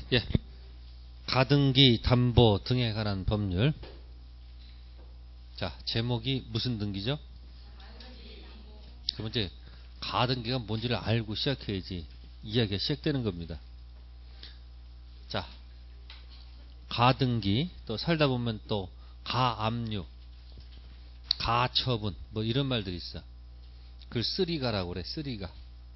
예, 가등기, 담보 등에 관한 법률. 자, 제목이 무슨 등기죠? 그럼 이제 가등기가 뭔지를 알고 시작해야지 이야기가 시작되는 겁니다. 자, 가등기, 또 살다 보면 또 가압류, 가처분, 뭐 이런 말들이 있어. 그걸 쓰리가라고 그래. 쓰리가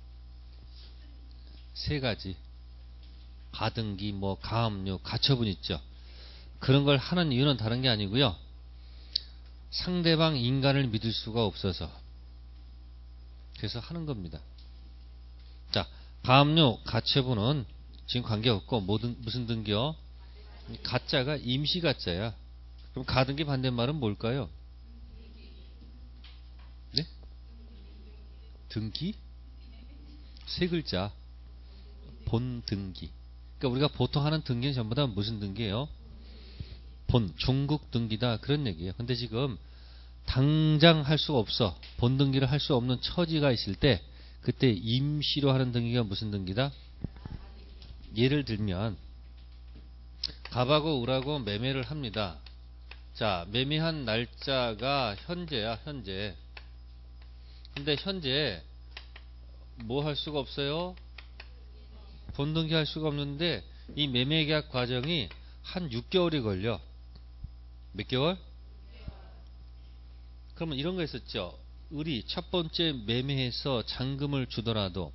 세 가지. 가등기, 뭐 가압류, 가처분 있죠. 그런 걸 하는 이유는 다른 게 아니고요. 상대방 인간을 믿을 수가 없어서 그래서 하는 겁니다. 자, 가압류, 가처분은 지금 관계없고 무슨 등기요? 가짜가 임시 가짜야. 그럼 가등기 반대말은 뭘까요? 네? 등기? 세 글자. 본등기. 그러니까 우리가 보통 하는 등기는 전부 다 무슨 등기예요? 중국 등기다, 그런 얘기예요. 근데 지금 당장 할 수가 없어. 본등기를 할 수 없는 처지가 있을 때 그때 임시로 하는 등기가 무슨 등기다? 예를 들면 갑하고 을하고 매매를 합니다. 자, 매매한 날짜가 현재야, 현재. 근데 현재 뭐 할 수가 없어요? 본등기 할 수가 없는데 이 매매계약 과정이 한 6개월이 걸려. 몇 개월? 그러면 이런 거 있었죠. 을이 첫 번째 매매해서 잔금을 주더라도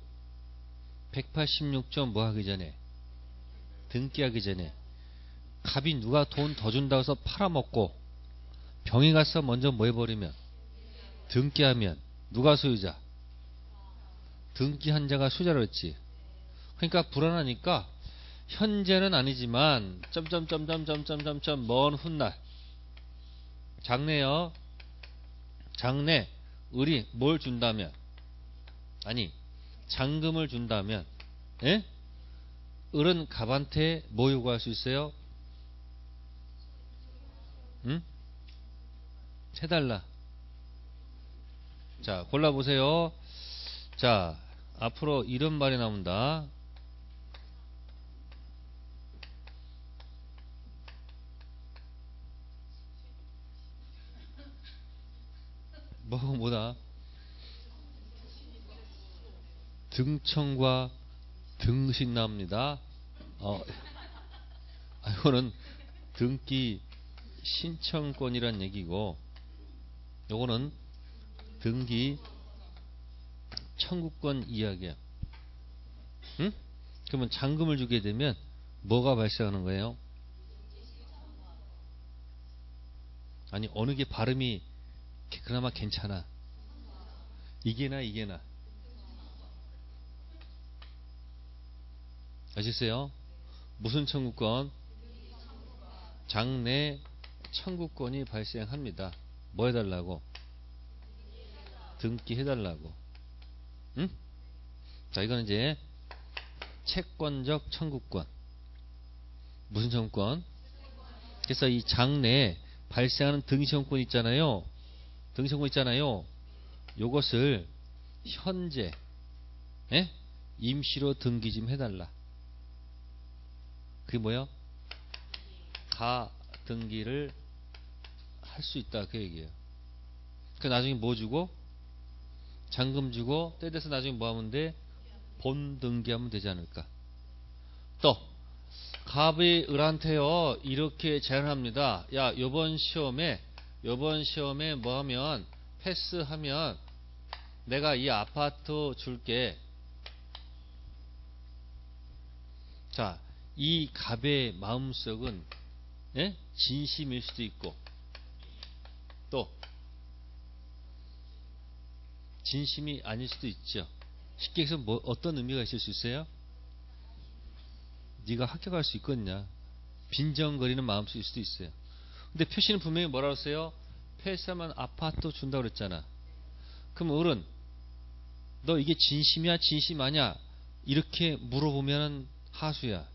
186점 뭐 하기 전에, 등기하기 전에 갑이 누가 돈 더 준다고 해서 팔아먹고 병이 가서 먼저 뭐 해버리면, 등기하면 누가 소유자? 등기한 자가 소유자로 했지. 그러니까 불안하니까 현재는 아니지만 점점점점점점점 먼 훗날 장래요. 장래 을이 뭘 준다면, 아니 잔금을 준다면, 예? 을은 갑한테 뭐 요구할 수 있어요? 응? 해달라. 자, 골라보세요. 자, 앞으로 이런 말이 나온다. 뭐다? 등청과 등신 나옵니다. 이거는 등기 신청권이란 얘기고, 요거는 등기 청구권 이야기야. 응? 그러면 잔금을 주게 되면 뭐가 발생하는 거예요? 아니, 어느 게 발음이 그나마 괜찮아? 이게나 이게나. 아셨어요? 무슨 청구권? 장래 청구권이 발생합니다. 뭐 해달라고? 등기 해달라고. 응? 자, 이거는 이제 채권적 청구권. 무슨 청구권? 그래서 이 장래에 발생하는 등기청구권 있잖아요. 등기청구권 있잖아요. 요것을 현재, 예? 임시로 등기 좀 해달라. 그게 뭐야? 가등기를 할 수 있다, 그 얘기예요. 그 나중에 뭐 주고? 잔금 주고 때 돼서 나중에 뭐 하면 돼? 본등기하면 되지 않을까. 또 갑이 을한테요 이렇게 제안합니다. 야, 요번 시험에 뭐 하면, 패스하면 내가 이 아파트 줄게. 자, 이 갑의 마음속은, 예? 진심일 수도 있고 또 진심이 아닐 수도 있죠. 쉽게 해서 뭐 어떤 의미가 있을 수 있어요? 네가 합격할 수 있겠냐, 빈정거리는 마음속일 수도 있어요. 근데 표시는 분명히 뭐라고 했어요? 패스하면 아파트 준다고 그랬잖아. 그럼 을은 너 이게 진심이야 진심 아니야 이렇게 물어보면은 하수야.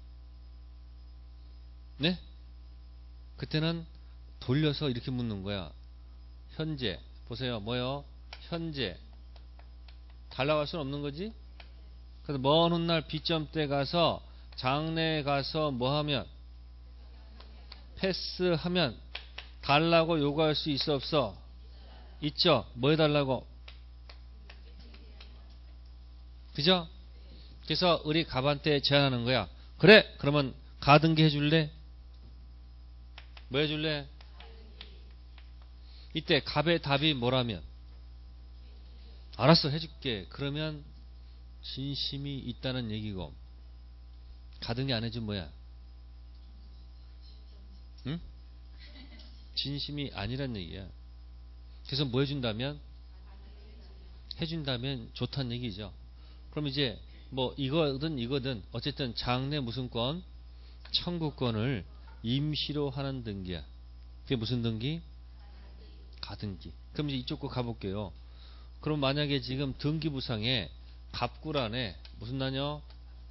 네? 그때는 돌려서 이렇게 묻는 거야. 현재 보세요. 뭐요? 현재 달라갈 수는 없는 거지. 그래서 먼 훗날 B점대 가서 장내 가서 뭐 하면? 패스하면 달라고 요구할 수 있어 없어? 있죠. 뭐 해달라고? 그죠? 그래서 우리 갑한테 제안하는 거야. 그래 그러면 가등기 해줄래? 뭐 해줄래? 이때 갑의 답이 뭐라면? 알았어 해줄게. 그러면 진심이 있다는 얘기고, 가등기 안 해준 뭐야? 응? 진심이 아니란 얘기야. 그래서 뭐 해준다면? 해준다면 좋다는 얘기죠. 그럼 이제 뭐 이거든 어쨌든 장래 무슨 권? 청구권을 임시로 하는 등기야. 그게 무슨 등기? 가등기. 그럼 이제 이쪽 거 가볼게요. 그럼 만약에 지금 등기부상에 갑구란에 무슨 나뇨?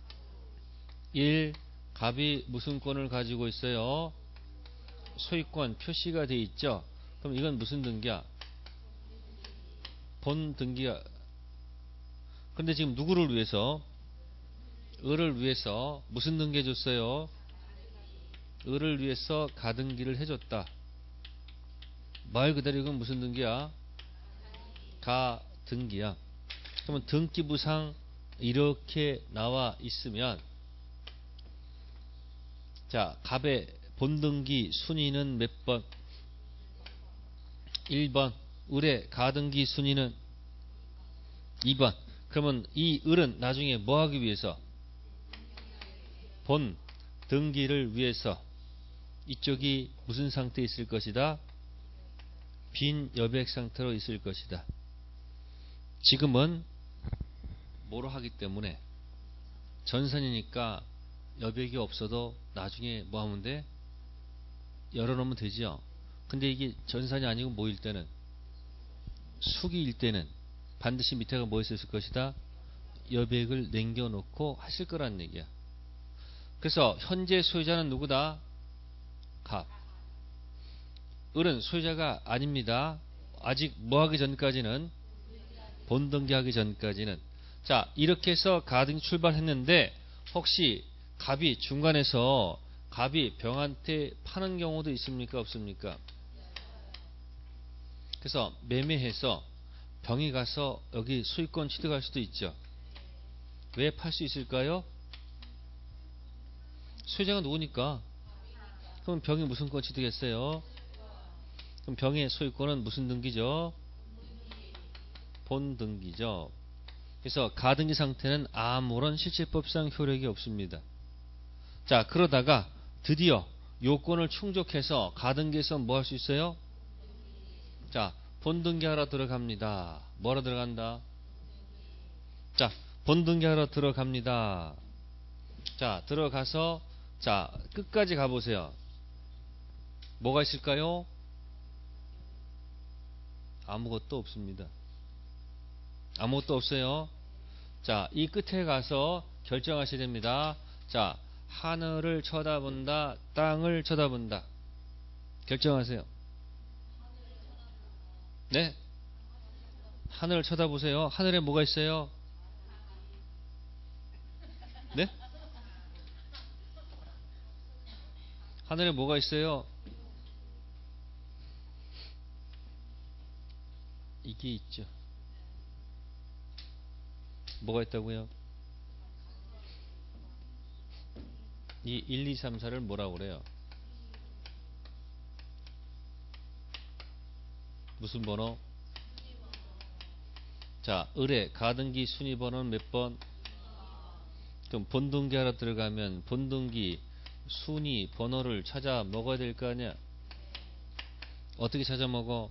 1. 갑이 무슨 권을 가지고 있어요? 소유권 표시가 돼 있죠. 그럼 이건 무슨 등기야? 본 등기야. 근데 지금 누구를 위해서? 을을 위해서 무슨 등기 해줬어요? 을을 위해서 가등기를 해줬다. 말 그대로 이건 무슨 등기야? 가등기야. 그러면 등기부상 이렇게 나와 있으면, 자, 갑의 본등기 순위는 몇 번? 1번. 을의 가등기 순위는 2번. 그러면 이 을은 나중에 뭐 하기 위해서? 본 등기를 위해서 이쪽이 무슨 상태에 있을 것이다? 빈 여백 상태로 있을 것이다. 지금은 뭐로 하기 때문에 전산이니까 여백이 없어도 나중에 뭐 하면 돼? 열어놓으면 되지요. 근데 이게 전산이 아니고 뭐일 때는, 수기일 때는 반드시 밑에가 뭐 있을 것이다? 여백을 남겨놓고 하실 거란 얘기야. 그래서 현재 소유자는 누구다? 갑. 을은 소유자가 아닙니다. 아직 뭐 하기 전까지는, 본등기하기 전까지는. 자, 이렇게 해서 가등기 출발했는데 혹시 갑이 중간에서 갑이 병한테 파는 경우도 있습니까? 없습니까? 그래서 매매해서 병이 가서 여기 소유권 취득할 수도 있죠. 왜 팔 수 있을까요? 소유자가 누구니까? 그럼 병이 무슨 권 취득했어요? 그럼 병의 소유권은 무슨 등기죠? 본등기죠. 그래서 가등기 상태는 아무런 실체법상 효력이 없습니다. 자, 그러다가 드디어 요건을 충족해서 가등기에서 뭐 할 수 있어요? 자, 본등기하러 들어갑니다. 뭐하러 들어간다? 자, 본등기하러 들어갑니다. 자, 들어가서 자, 끝까지 가보세요. 뭐가 있을까요? 아무것도 없습니다. 아무것도 없어요. 자, 이 끝에 가서 결정하셔야 됩니다. 자, 하늘을 쳐다본다, 땅을 쳐다본다. 결정하세요. 네? 하늘을 쳐다보세요. 하늘에 뭐가 있어요? 네? 하늘에 뭐가 있어요? 이게 있죠. 뭐가 있다고요? 이 1, 2, 3, 4를 뭐라고 그래요? 무슨 번호? 자, 을의 가등기 순위 번호는 몇 번? 그럼 본등기 하러 들어가면 본등기 순위 번호를 찾아 먹어야 될 거 아니야? 어떻게 찾아 먹어?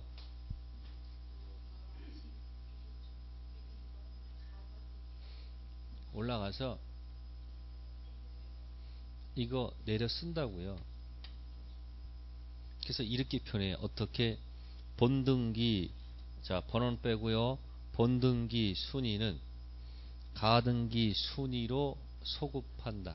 올라가서 이거 내려 쓴다고요. 그래서 이렇게 표현해요. 어떻게? 본등기, 자, 번호는 빼고요. 본등기 순위는 가등기 순위로 소급한다.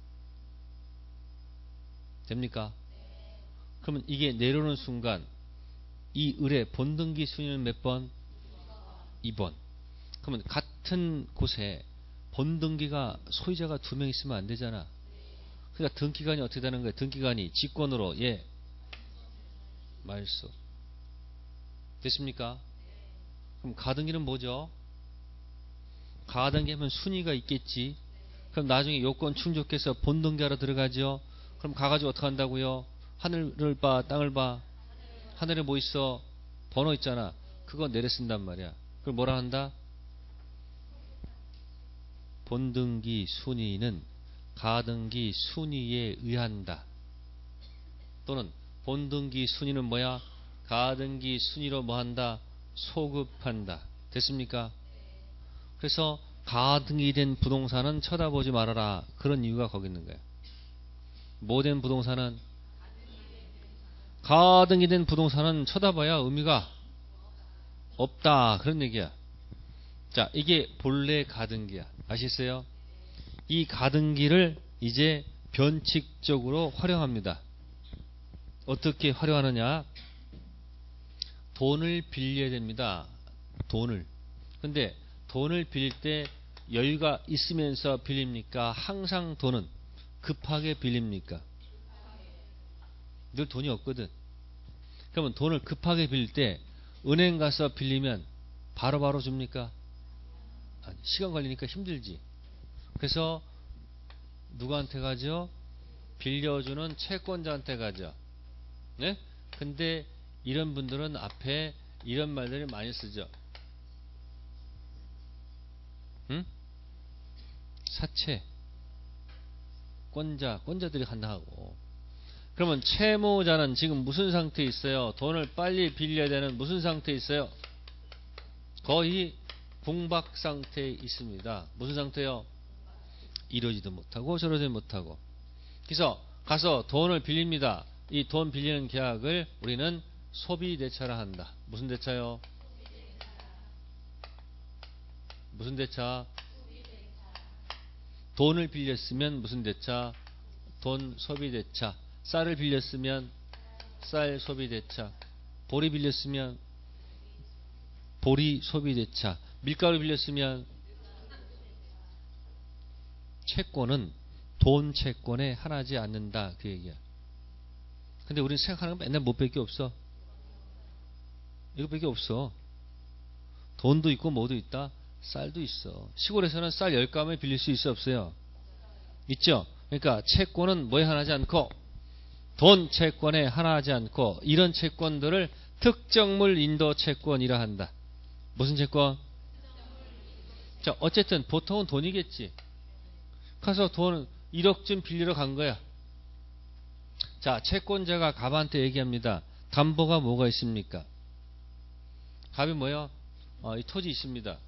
됩니까? 그러면 이게 내려오는 순간 이 을의 본등기 순위는 몇 번? 2번. 그러면 같은 곳에 본등기가 소유자가 2명 있으면 안 되잖아. 그러니까 등기간이 어떻게 되는 거예요? 등기간이 직권으로 예 말소 됐습니까? 그럼 가등기는 뭐죠? 가등기 하면 순위가 있겠지. 그럼 나중에 요건 충족해서 본등기하러 들어가죠. 그럼 가가지고 어떻게 한다고요? 하늘을 봐, 땅을 봐. 하늘에 뭐 있어? 번호 있잖아. 그거 내려 쓴단 말이야. 그걸 뭐라 한다? 본등기 순위는 가등기 순위에 의한다. 또는 본등기 순위는 뭐야? 가등기 순위로 뭐 한다? 소급한다. 됐습니까? 그래서 가등기 된 부동산은 쳐다보지 말아라. 그런 이유가 거기 있는 거야. 뭐 된 부동산은? 가등기 된 부동산은 쳐다봐야 의미가 없다. 그런 얘기야. 자, 이게 본래 가등기야. 아시겠어요? 이 가등기를 이제 변칙적으로 활용합니다. 어떻게 활용하느냐? 돈을 빌려야 됩니다. 돈을. 근데 돈을 빌릴 때 여유가 있으면서 빌립니까? 항상 돈은 급하게 빌립니까? 늘 돈이 없거든. 그러면 돈을 급하게 빌릴 때 은행 가서 빌리면 바로바로 줍니까? 아니, 시간 걸리니까 힘들지. 그래서 누구한테 가죠? 빌려주는 채권자한테 가죠. 네? 근데 이런 분들은 앞에 이런 말들을 많이 쓰죠. 응? 사채, 권자들이 간다 하고. 그러면 채무자는 지금 무슨 상태에 있어요? 돈을 빨리 빌려야 되는 무슨 상태에 있어요? 거의 궁박 상태에 있습니다. 무슨 상태요? 이러지도 못하고 저러지도 못하고. 그래서 가서 돈을 빌립니다. 이 돈 빌리는 계약을 우리는 소비대차라 한다. 무슨 대차요? 무슨 대차? 돈을 빌렸으면 무슨 대차? 돈 소비대차. 쌀을 빌렸으면 쌀 소비대차. 보리 빌렸으면 보리 소비대차. 밀가루 빌렸으면 채권은 돈 채권에 하나지 않는다. 그 얘기야. 근데 우리는 생각하는 건 맨날 뭐 밖에 없어? 이거밖에 없어. 돈도 있고 뭐도 있다? 쌀도 있어. 시골에서는 쌀 10감을 빌릴 수 있어 없어요? 있죠? 그러니까 채권은 뭐에 하나지 않고 돈 채권에 하나하지 않고 이런 채권들을 특정물 인도 채권이라 한다. 무슨 채권? 자, 어쨌든 보통은 돈이겠지. 가서 돈 1억쯤 빌리러 간 거야. 자, 채권자가 갑한테 얘기합니다. 담보가 뭐가 있습니까? 갑이 뭐요? 이 토지 있습니다.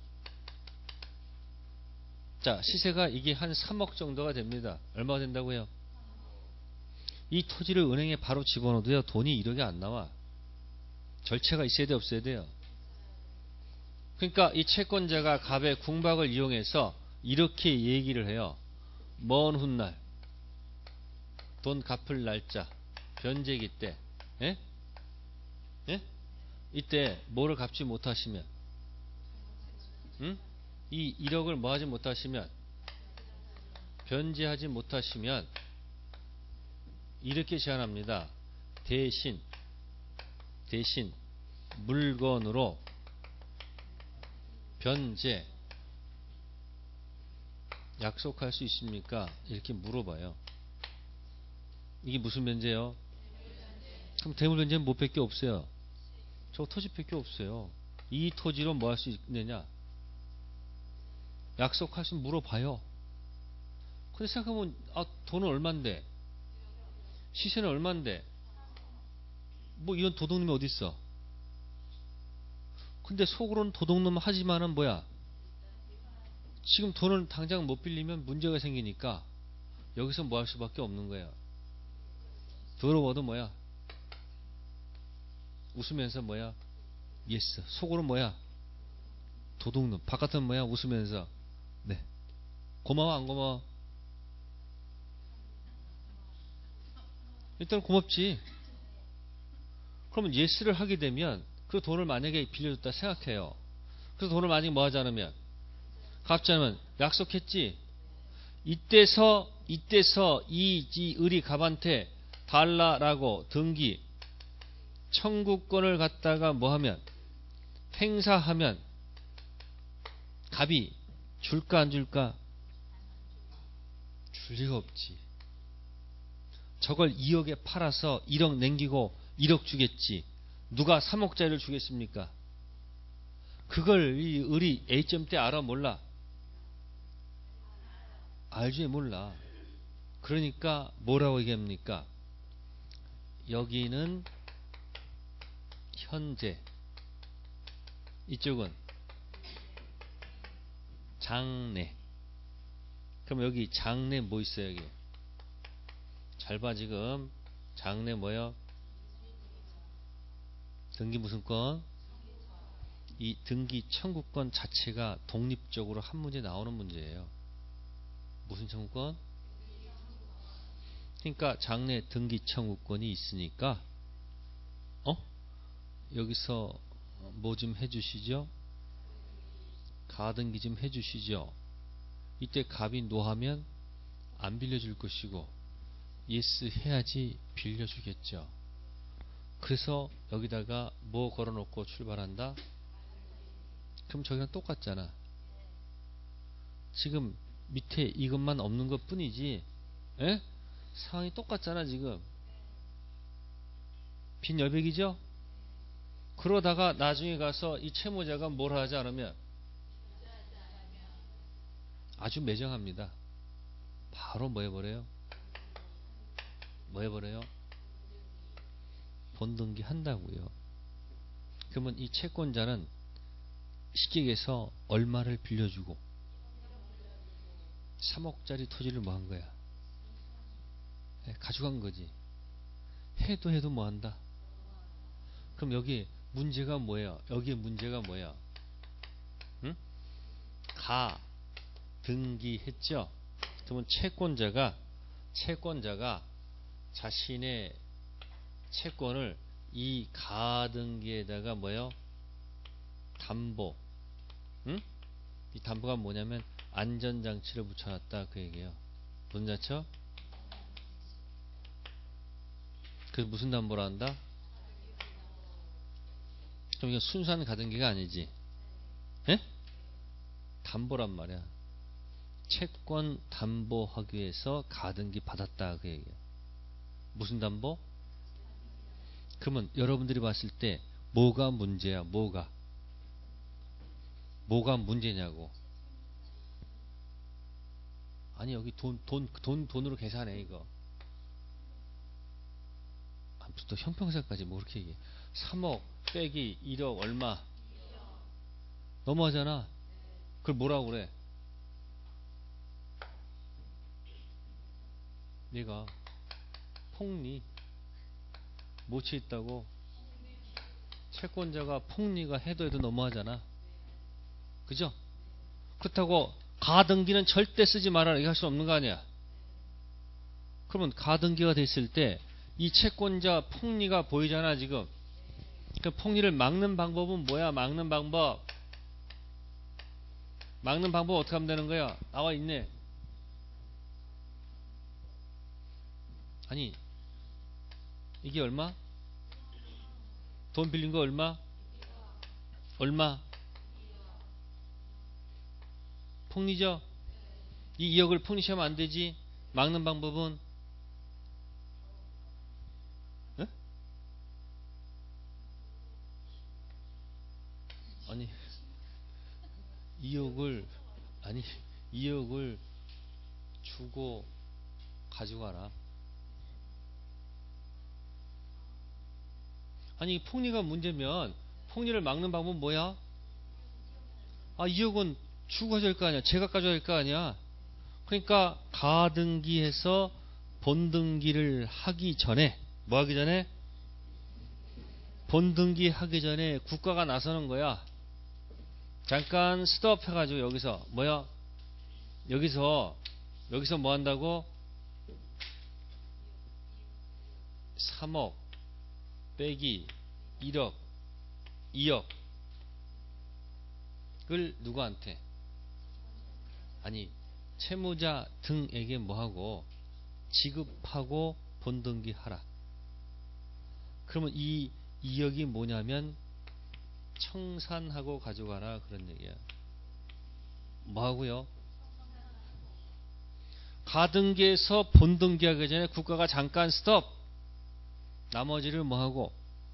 자, 시세가 이게 한 3억 정도가 됩니다. 얼마가 된다고요? 이 토지를 은행에 바로 집어넣어도요, 돈이 1억이 안 나와. 절차가 있어야 돼, 없어야 돼요? 그러니까 이 채권자가 갑의 궁박을 이용해서 이렇게 얘기를 해요. 먼 훗날 돈 갚을 날짜 변제기 때 예? 예? 이때 뭐를 갚지 못하시면 이 1억을 뭐 하지 못하시면 변제하지 못하시면 이렇게 제안합니다. 대신 물건으로 변제 약속할 수 있습니까? 이렇게 물어봐요. 이게 무슨 변제요? 그럼 대물 변제는 뭐 밖에 없어요? 저 토지 밖에 없어요. 이 토지로 뭐 할 수 있느냐? 약속할 수 물어봐요. 근데 생각해보면 돈은 얼만데? 시세는 얼만데? 뭐 이런 도둑놈이 어디 있어? 근데 속으로는 도둑놈 하지만은 뭐야? 지금 돈을 당장 못 빌리면 문제가 생기니까 여기서 뭐 할 수밖에 없는 거야. 들어봐도 뭐야? 웃으면서 뭐야? 예스. 속으로 뭐야? 도둑놈. 바깥은 뭐야? 웃으면서 네. 고마워 안 고마워? 일단 고맙지. 그러면 예스를 하게 되면 그 돈을 만약에 빌려줬다 생각해요. 그래서 돈을 만약에 뭐 하지 않으면 갚지 않으면 약속했지. 이때서 이 을이 갑한테 달라라고 등기 청구권을 갖다가 뭐하면 행사하면 갑이 줄까 안 줄까? 줄 리가 없지. 저걸 2억에 팔아서 1억 남기고 1억 주겠지. 누가 3억짜리를 주겠습니까? 그걸 이 을이 A점 때 알아 몰라? 알지 몰라. 그러니까 뭐라고 얘기합니까? 여기는 현재, 이쪽은 장래. 그럼 여기 장래 뭐 있어요? 여기 잘 봐. 지금 장래 뭐요? 등기 무슨 권? 이 등기 청구권 자체가 독립적으로 한 문제 나오는 문제예요. 무슨 청구권? 그러니까 장래 등기 청구권이 있으니까 여기서 뭐 좀 해주시죠? 가등기 좀 해주시죠. 이때 갑이 노하면 안 빌려줄 것이고 예스 해야지 빌려주겠죠. 그래서 여기다가 뭐 걸어놓고 출발한다? 그럼 저기랑 똑같잖아. 지금 밑에 이것만 없는 것 뿐이지 에? 상황이 똑같잖아. 지금 빈 여백이죠? 그러다가 나중에 가서 이 채무자가 뭘 하지 않으면 아주 매정합니다. 바로 뭐 해버려요? 뭐 해버려요? 본등기 한다고요. 그러면 이 채권자는 쉽게 얘기해서 얼마를 빌려주고 3억짜리 토지를 뭐 한 거야? 가져간 거지. 해도 뭐 한다? 그럼 여기 문제가 뭐예요? 여기에 문제가 뭐야? 응? 가 등기했죠? 그러면 채권자가 자신의 채권을 이 가등기에다가 뭐요? 담보. 응? 이 담보가 뭐냐면 안전장치를 붙여놨다 그 얘기예요. 무슨 장치요? 그래서 무슨 담보를 한다? 그럼 이거 순수한 가등기가 아니지. 예? 담보란 말이야. 채권 담보하기 위해서 가등기 받았다 그 얘기예요. 무슨 담보? 그러면 여러분들이 봤을 때 뭐가 문제야? 뭐가 문제냐고. 아니 여기 돈으로 계산해 이거. 아무튼 또 형평성까지 뭐 그렇게 얘기해. 3억 빼기 1억 얼마? 너무하잖아. 그걸 뭐라고 그래? 얘가 폭리 못치 있다고. 채권자가 폭리가 해도 너무하잖아. 그죠? 그렇다고 가등기는 절대 쓰지 말아라 이렇게 할 수 없는 거 아니야. 그러면 가등기가 됐을 때 이 채권자 폭리가 보이잖아 지금. 그 폭리를 막는 방법은 뭐야? 막는 방법 어떻게 하면 되는 거야? 나와 있네. 아니 이게 얼마? 돈 빌린 거 얼마? 폭리죠? 이 2억을 폭리시하면 안 되지. 막는 방법은 에? 아니 2억을 주고 가져가라. 아니 폭리가 문제면 폭리를 막는 방법은 뭐야? 2억은 주고 가져야 할 거 아니야. 제가 가져야 할 거 아니야. 그러니까 가등기해서 본등기를 하기 전에 뭐 하기 전에? 본등기 하기 전에 국가가 나서는 거야. 잠깐 스톱 해가지고 여기서 뭐야? 여기서 뭐 한다고? 3억 빼기 1억 2억을 누구한테? 아니 채무자 등에게 뭐하고 지급하고 본등기하라. 그러면 이 2억이 뭐냐면 청산하고 가져가라 그런 얘기야. 뭐하고요? 가등기에서 본등기하기 전에 국가가 잠깐 스톱. 나머지를 뭐하고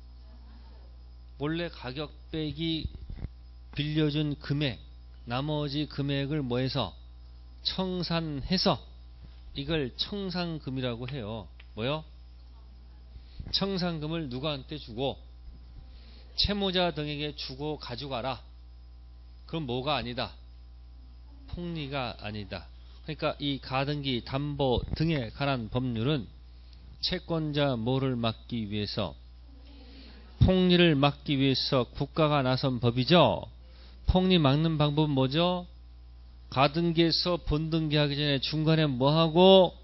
원래 가격 빼기 빌려준 금액 나머지 금액을 뭐해서 청산해서 이걸 청산금이라고 해요. 뭐요? 청산금을 누구한테 주고 채무자 등에게 주고 가져가라. 그럼 뭐가 아니다? 폭리가 아니다. 그러니까 이 가등기 담보 등에 관한 법률은 채권자 뭐를 막기 위해서 폭리를 막기 위해서 국가가 나선 법이죠. 폭리 막는 방법은 뭐죠? 가등기에서 본등기하기 전에 중간에 뭐하고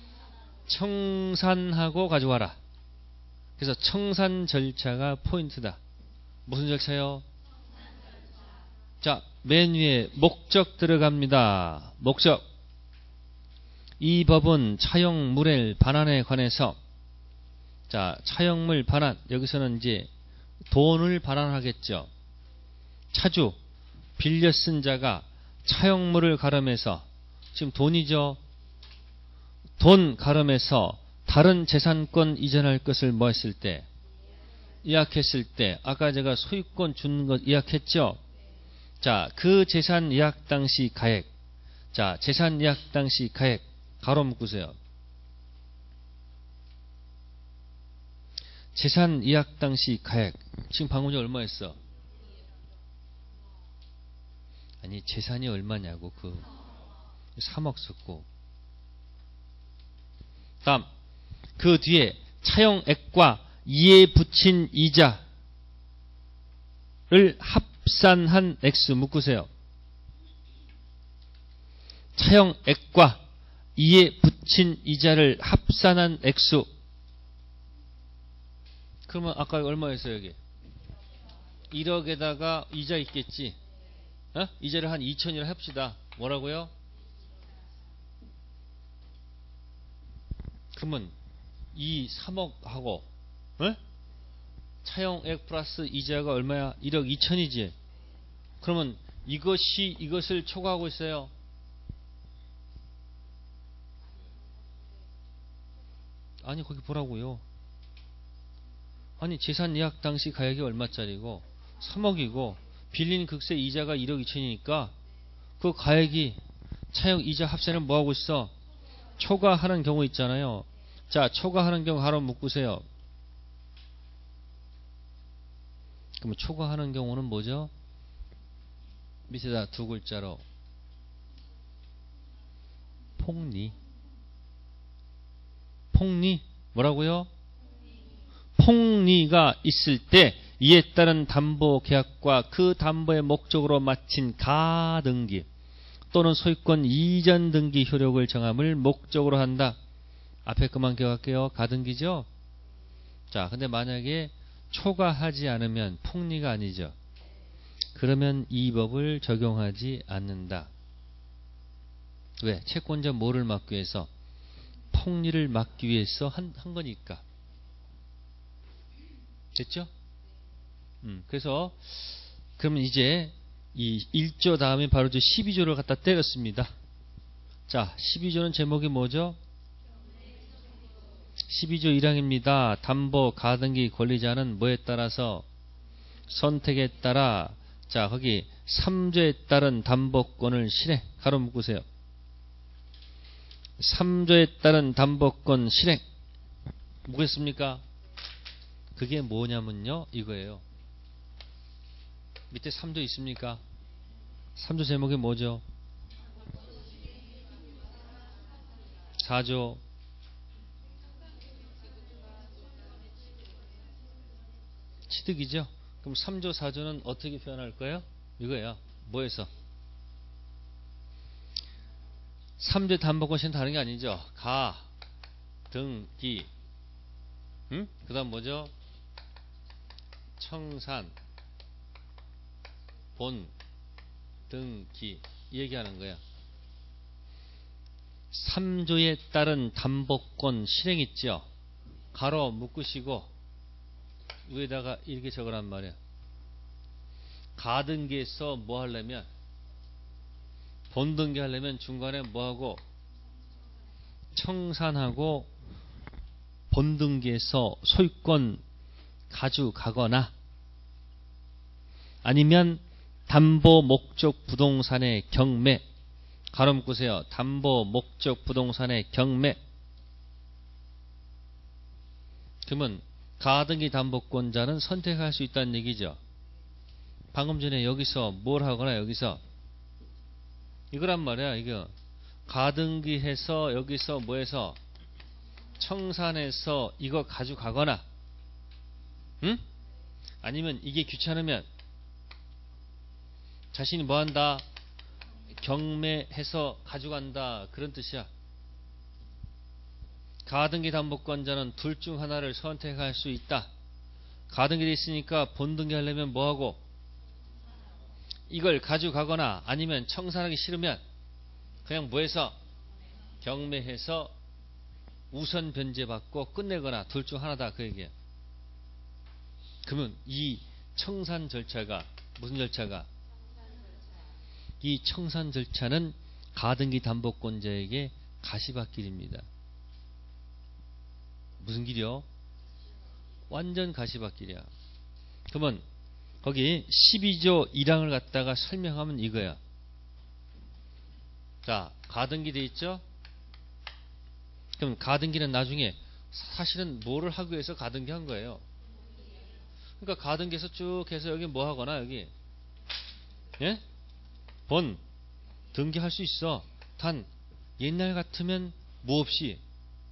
청산하고 가져와라. 그래서 청산 절차가 포인트다. 무슨 절차요? 자, 맨 위에 목적 들어갑니다. 목적. 이 법은 차용물의 반환에 관해서 자, 차용물 반환 여기서는 이제 돈을 반환하겠죠. 차주 빌려 쓴 자가 차용물을 가름해서 지금 돈이죠. 돈 가름해서 다른 재산권 이전할 것을 뭐 했을 때 예약했을 때 아까 제가 소유권 주는 것 예약했죠. 자, 그 재산 예약 당시 가액. 자, 재산 예약 당시 가액 가로 묶으세요. 재산 예약 당시 가액 지금 방금 전에 얼마 했어? 아니 재산이 얼마냐고. 그 3억 썼고 다음 그 뒤에 차용액과 이에 붙인 이자를 합산한 액수 묶으세요. 차용액과 이에 붙인 이자를 합산한 액수. 그러면 아까 얼마였어요 여기? 1억에다가 이자 있겠지. 어? 이자를 한 2천이라 합시다. 뭐라고요? 그러면 이 3억하고 어? 차용액 플러스 이자가 얼마야? 1억 2천이지. 그러면 이것을 초과하고 있어요. 아니 거기 보라고요. 아니 재산 예약 당시 가액이 얼마짜리고 3억이고 빌린 극세 이자가 1억 2천이니까 그 가액이 차용 이자 합산을 뭐하고 있어? 초과하는 경우 있잖아요. 자, 초과하는 경우 하러 묶으세요. 그럼 초과하는 경우는 뭐죠? 밑에다 두 글자로 폭리. 폭리 뭐라고요? 폭리가 있을 때 이에 따른 담보 계약과 그 담보의 목적으로 마친 가등기 또는 소유권 이전 등기 효력을 정함을 목적으로 한다. 앞에 것만 기억할게요. 가등기죠? 자, 근데 만약에 초과하지 않으면 폭리가 아니죠. 그러면 이 법을 적용하지 않는다. 왜? 채권자 뭐를 막기 위해서? 폭리를 막기 위해서 한 거니까. 됐죠? 그래서 그러면 이제 이 1조 다음에 바로 이제 12조를 갖다 때렸습니다. 자, 12조는 제목이 뭐죠? 12조 1항입니다. 담보 가등기 권리자는 뭐에 따라서 선택에 따라 자, 거기 3조에 따른 담보권을 실행. 가로 묶으세요. 3조에 따른 담보권 실행. 뭐겠습니까? 그게 뭐냐면요. 이거예요. 밑에 3조 있습니까? 3조 제목이 뭐죠? 4조 취득이죠. 그럼 3조 4조는 어떻게 표현할 거예요? 이거예요. 뭐에서? 3조 담보권 실행 다른 게 아니죠. 가, 등, 기. 그 다음 뭐죠? 청산, 본, 등, 기. 이 얘기하는 거야. 3조에 따른 담보권 실행 있죠. 가로 묶으시고 위에다가 이렇게 적으란 말이야. 가등기에서 뭐 하려면, 본등기 하려면 중간에 뭐하고 청산하고 본등기에서 소유권 가져가거나 아니면 담보 목적 부동산의 경매, 가로 묶으세요. 담보 목적 부동산의 경매. 그러면 가등기 담보권자는 선택할 수 있다는 얘기죠. 방금 전에 여기서 뭘 하거나 여기서 이거란 말이야. 이거 가등기 해서 여기서 뭐해서 청산해서 이거 가져가거나, 응? 아니면 이게 귀찮으면 자신이 뭐한다? 경매해서 가져간다. 그런 뜻이야. 가등기 담보권자는 둘 중 하나를 선택할 수 있다. 가등기 돼 있으니까 본등기 하려면 뭐하고 이걸 가져가거나 아니면 청산하기 싫으면 그냥 뭐해서 경매해서 우선 변제받고 끝내거나 둘 중 하나다. 그 얘기야. 그러면 이 청산 절차가 무슨 절차가? 이 청산 절차는 가등기 담보권자에게 가시밭길입니다. 무슨 길이요? 완전 가시밭길이야. 그러면 거기 12조 1항을 갖다가 설명하면 이거야. 자, 가등기 돼 있죠? 그럼 가등기는 나중에 사실은 뭐를 하기 위해서 가등기 한 거예요? 그러니까 가등기에서 쭉 해서 여기 뭐 하거나 여기, 예? 본 등기할 수 있어. 단 옛날 같으면 뭐 없이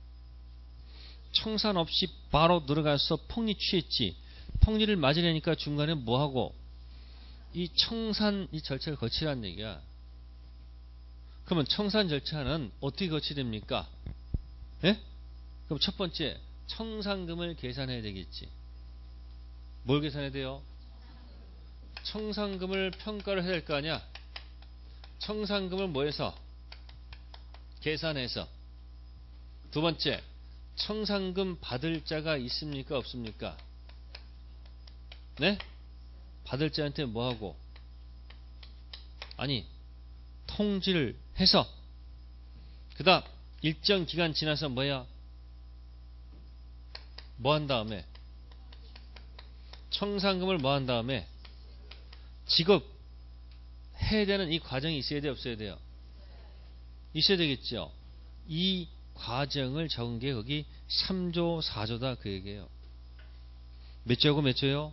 청산 없이 바로 들어가서 폭리 취했지. 폭리를 맞으려니까 중간에 뭐하고 이 청산 이 절차를 거치라는 얘기야. 그러면 청산 절차는 어떻게 거치됩니까? 예? 그럼 첫 번째 청산금을 계산해야 되겠지. 뭘 계산해야 돼요? 청산금을 평가를 해야 될 거 아니야. 청산금을 뭐해서? 계산해서. 두 번째, 청산금 받을 자가 있습니까? 없습니까? 네? 받을 자한테 뭐하고? 아니, 통지를 해서 그 다음 일정 기간 지나서 뭐야? 뭐 한 다음에? 청산금을 뭐 한 다음에? 지급해야 되는 이 과정이 있어야 돼요? 없어야 돼요? 있어야 되겠죠. 이 과정을 적은 게 거기 3조 4조다 그 얘기예요. 몇 조고 몇 조요?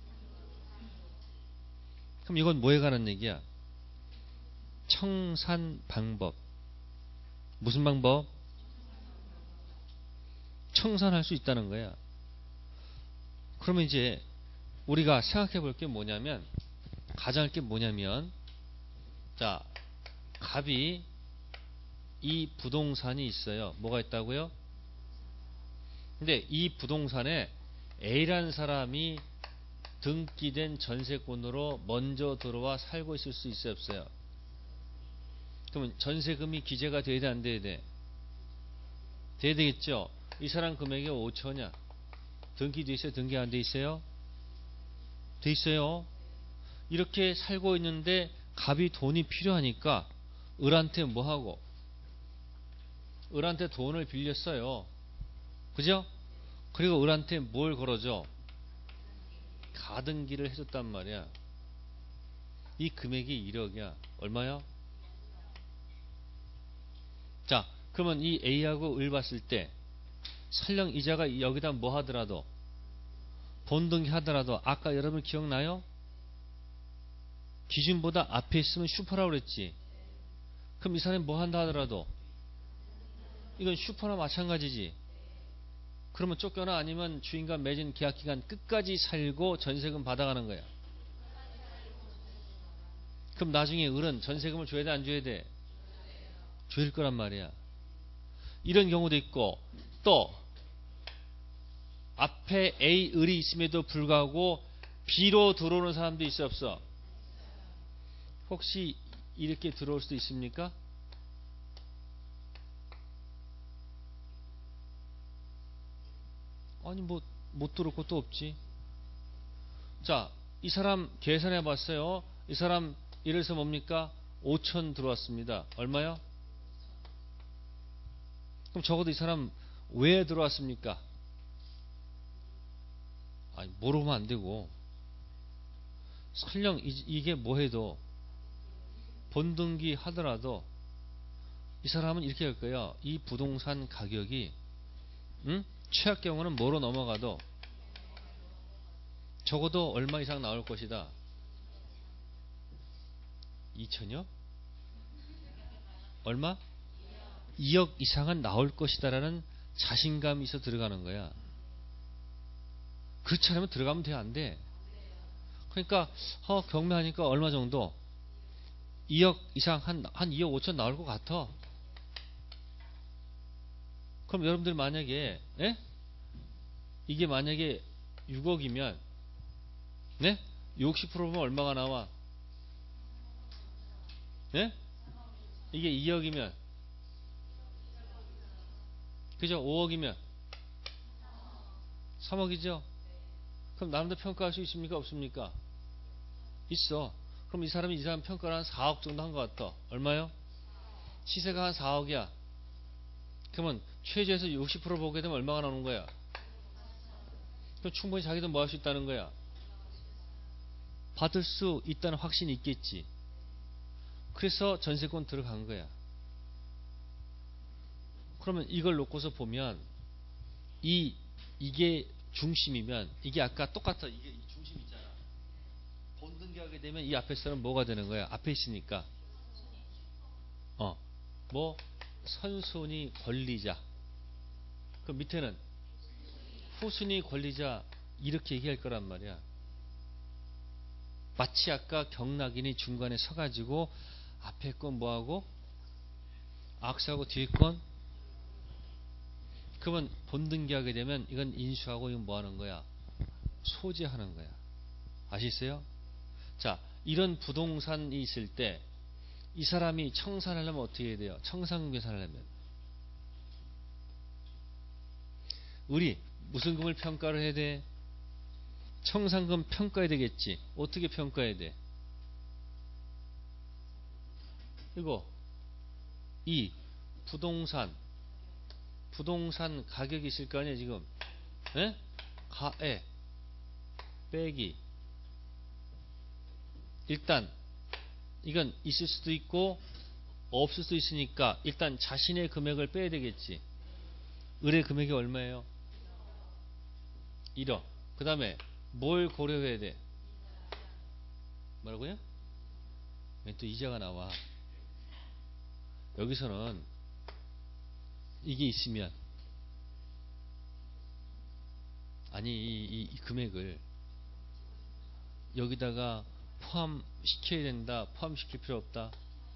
그럼 이건 뭐에 관한 얘기야? 청산 방법. 무슨 방법? 청산할 수 있다는 거야. 그러면 이제 우리가 생각해 볼 게 뭐냐면, 가정할 게 뭐냐면, 자, 갑이 이 부동산이 있어요. 뭐가 있다고요? 근데 이 부동산에 A라는 사람이 등기된 전세권으로 먼저 들어와 살고 있을 수 있어요? 없어요? 그러면 전세금이 기재가 돼야 돼? 안 돼야 돼? 돼야 되겠죠? 이 사람 금액이 5천이야. 등기돼 있어요? 등기 안 돼 있어요? 돼 있어요. 이렇게 살고 있는데 갑이 돈이 필요하니까 을한테 뭐하고? 을한테 돈을 빌렸어요. 그죠? 그리고 을한테 뭘 걸어줘? 가등기를 해줬단 말이야. 이 금액이 1억이야. 얼마야? 자, 그러면 이 A하고 을 봤을 때 설령 이자가 여기다 뭐 하더라도 본등기 하더라도 아까 여러분 기억나요? 기준보다 앞에 있으면 슈퍼라고 그랬지. 그럼 이 사람이 뭐 한다 하더라도 이건 슈퍼나 마찬가지지. 그러면 쫓겨나 아니면 주인과 맺은 계약기간 끝까지 살고 전세금 받아가는 거야. 그럼 나중에 을은 전세금을 줘야 돼? 안 줘야 돼? 줘야 될 거란 말이야. 이런 경우도 있고, 또 앞에 A 을이 있음에도 불구하고 B로 들어오는 사람도 있어 없어? 혹시 이렇게 들어올 수도 있습니까? 아니 뭐 못 들을 것도 없지. 자, 이 사람 계산해 봤어요. 이 사람 이래서 뭡니까? 5천 들어왔습니다. 얼마요? 그럼 적어도 이 사람 왜 들어왔습니까? 아니 모르면 안 되고 설령 이게 뭐 해도 본등기 하더라도 이 사람은 이렇게 할 거예요. 이 부동산 가격이 최악 경우는 뭐로 넘어가도 적어도 얼마 이상 나올 것이다. 2천요? 얼마? 2억 이상은 나올 것이다라는 자신감이 있어 들어가는 거야. 그렇지 않으면 들어가면 돼, 안 돼? 그러니까 경매하니까 얼마 정도? 2억 이상 한 2억 5천 나올 것 같아. 그럼 여러분들 만약에 이게 만약에 6억이면 60% 보면 얼마가 나와? 이게 2억이면 그죠? 5억이면 3억이죠? 그럼 나름대로 평가할 수 있습니까? 없습니까? 있어. 그럼 이 사람이 이 사람 평가를 한 4억 정도 한 것 같아. 얼마요? 시세가 한 4억이야. 그러면 최저에서 60% 보게 되면 얼마가 나오는 거야? 그럼 충분히 자기도 뭐 할 수 있다는 거야? 받을 수 있다는 확신이 있겠지. 그래서 전세권 들어간 거야. 그러면 이걸 놓고서 보면 이게 중심이면 이게 아까 똑같아. 이게 이 중심 있잖아. 본등기하게 되면 이 앞에 서는 뭐가 되는 거야? 앞에 있으니까 뭐 선순위 권리자. 그 밑에는 후순위 권리자 이렇게 얘기할 거란 말이야. 마치 아까 경락인이 중간에 서가지고 앞에 건 뭐하고 악수하고 뒤에 건 그러면 본등기하게 되면 이건 인수하고 이건 뭐하는 거야? 소지하는 거야. 아시겠어요? 자, 이런 부동산이 있을 때 이 사람이 청산하려면 어떻게 해야 돼요? 청산금 계산하려면 우리 무슨 금을 평가를 해야 돼? 청산금 평가해야 되겠지. 어떻게 평가해야 돼? 이거 이 부동산 가격이 있을 거 아니야 지금. 가에 빼기 일단 이건 있을 수도 있고 없을 수도 있으니까 일단 자신의 금액을 빼야 되겠지. 의뢰 금액이 얼마예요? 1억. 그 다음에 뭘 고려해야 돼? 뭐라고요? 왜 또 이자가 나와? 여기서는 이게 있으면 아니 이 금액을 여기다가 포함시켜야 된다. 포함시킬 필요 없다.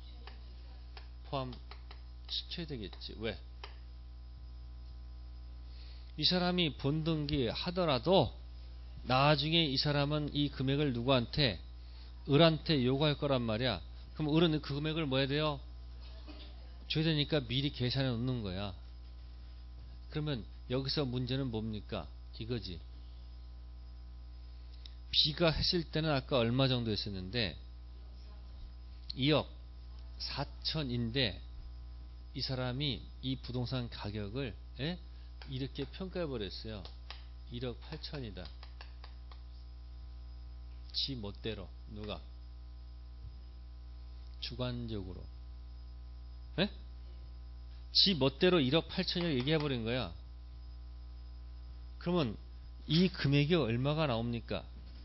포함시켜야 되겠지. 왜? 이 사람이 본등기 하더라도 나중에 이 사람은 이 금액을 누구한테? 을한테 요구할 거란 말이야. 그럼 을은 그 금액을 뭐 해야 돼요? 줘야 되니까 미리 계산해 놓는 거야. 그러면 여기서 문제는 뭡니까? 이거지. B가 했을 때는 아까 얼마 정도 했었는데 2억 4천인데 이 사람이 이 부동산 가격을 이렇게 평가해 버렸어요. 1억 8천이다. 지 멋대로 누가? 주관적으로. 지 멋대로 1억 8천이라고 얘기해 버린 거야. 그러면 이 금액이 얼마가 나옵니까?